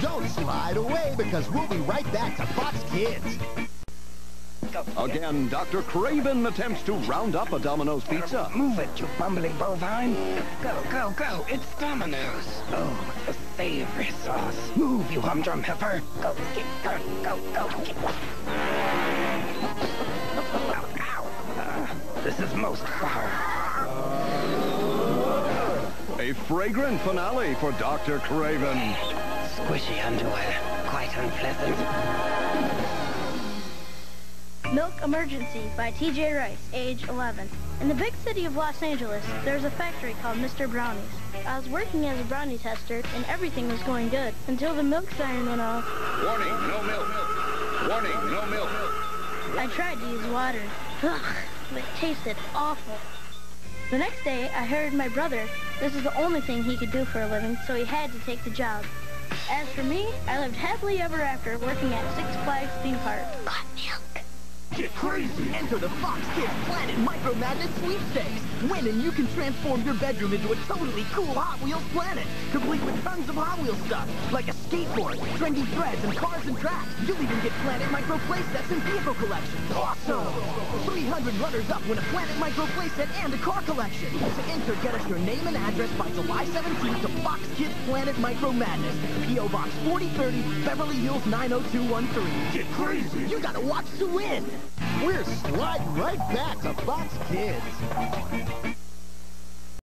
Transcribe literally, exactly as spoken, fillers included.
Don't slide away, because we'll be right back to Fox Kids. Again, Doctor Craven attempts to round up a Domino's pizza. Move it, you bumbling bovine. Go, go, go. It's Domino's. Oh, the savory sauce. Move, you humdrum heifer. Go, get, go, go, go. Get. Ow, ow. Uh, this is most foul. A fragrant finale for Doctor Craven. Squishy underwear. Quite unpleasant. Milk Emergency by T J Rice, age eleven. In the big city of Los Angeles, there's a factory called Mister Brownies. I was working as a brownie tester, and everything was going good, until the milk siren went off. Warning, no milk. Warning, no milk. I tried to use water. Ugh, it tasted awful. The next day, I heard my brother. This is the only thing he could do for a living, so he had to take the job. As for me, I lived happily ever after working at Six Flags theme park. Got milk. Get crazy! Enter the Fox Kids Planet Micro Madness Sweepstakes! Win and you can transform your bedroom into a totally cool Hot Wheels planet, complete with tons of Hot Wheels stuff, like a skateboard, trendy threads, and cars and tracks. You'll even get Planet Micro playsets and vehicle collections. Awesome! three hundred runners-up win a Planet Micro playset and a car collection. To enter, get us your name and address by July seventeenth to Fox Kids Planet Micro Madness, P O Box forty thirty, Beverly Hills nine oh two one three. Get crazy! You gotta watch to win! We're sliding right back to Fox Kids.